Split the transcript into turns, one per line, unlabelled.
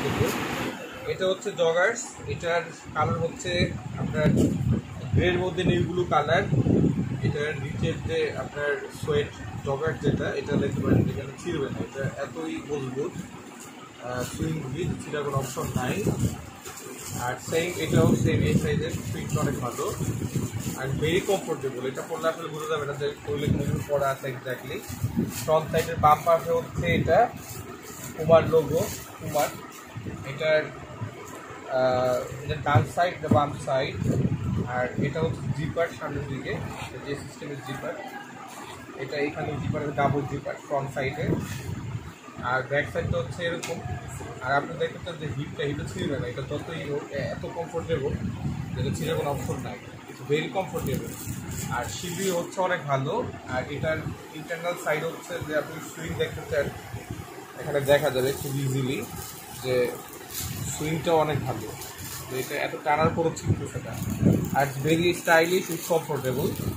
দেবো। এটা হচ্ছে জগার্স, এটার কালার হচ্ছে আপনার গ্রের মধ্যে নিউ ব্লু কালার। এটার নিচের যে আপনার সোয়েট জগার্স যেটা, এটা দেখতে পারেন এখানে ছিঁড়বে না, এটা এতই মজবুত, সুইং উইথ ছিঁড়ার কোনো অপশন নাই। আর এটাও সেম এই সাইজের, সুইংটা অনেক ভালো আর ভেরি কমফোর্টেবল। এটা পরলে আসলে বোঝা যাবে না যে শরীরে কোনো কিছু পড়া আছে এক্স্যাক্টলি। ফ্রন্ট সাইডের বাম পাশে হচ্ছে এটা পুমার লোগো, পুমার। এটার ডান সাইড বাম সাইড। আর এটা হচ্ছে জিপার সামনের দিকে, যে সিস্টেমের জিপার, এটা এখানে জিপারের ডাবল জিপার ফ্রন্ট সাইডে। আর ব্যাক সাইডটা হচ্ছে এরকম। আর আপনি দেখতে যে হিপটা ছিঁড়বে না, এটা যতই হোক এত কমফোর্টেবল, যেটা ছিঁড়ে কোনো অপশন নাই, ইটস ভেরি কমফোর্টেবল। আর সিবি হচ্ছে অনেক ভালো। আর এটার ইন্টারনাল সাইড হচ্ছে যে আপনি সুইং দেখতে চান, এখানে দেখা যাবে খুব ইজিলি যে সুইংটাও অনেক ভালো, যে এটা এত টানার পরও ছিঁড়তেছে না। আর ভেরি স্টাইলিশ উইথ কমফোর্টেবল।